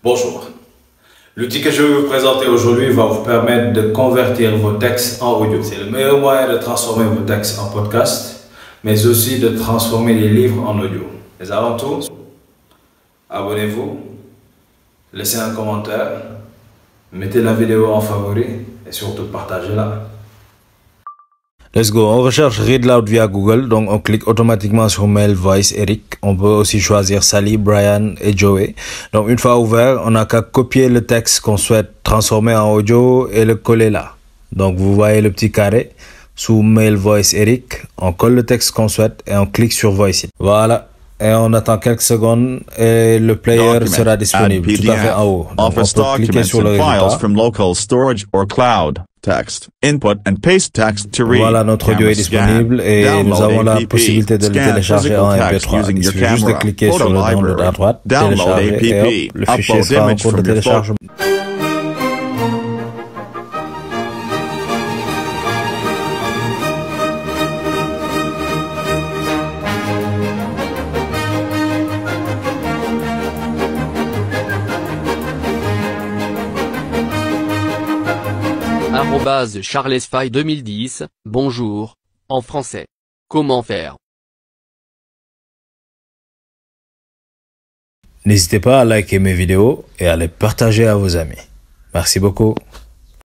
Bonjour. L'outil que je vais vous présenter aujourd'hui va vous permettre de convertir vos textes en audio. C'est le meilleur moyen de transformer vos textes en podcast, mais aussi de transformer les livres en audio. Mais avant tout, abonnez-vous, laissez un commentaire, mettez la vidéo en favori et surtout partagez-la. Let's go, on recherche Read Loud via Google, donc on clique automatiquement sur Mail, Voice, Eric. On peut aussi choisir Sally, Brian et Joey. Donc une fois ouvert, on n'a qu'à copier le texte qu'on souhaite transformer en audio et le coller là. Donc vous voyez le petit carré sous Mail, Voice, Eric. On colle le texte qu'on souhaite et on clique sur Voice It. Voilà. Et on attend quelques secondes et le player sera disponible tout à fait en haut. Donc on peut cliquer sur le résultat. Text. Input and paste text to read. Voilà, notre audio est disponible et nous avons la possibilité de le télécharger en MP3. Il suffit juste de cliquer sur le download à droite, télécharger et hop, le fichier sera en cours de téléchargement. @CharlesFay 2010, bonjour, en français. Comment faire? N'hésitez pas à liker mes vidéos et à les partager à vos amis. Merci beaucoup.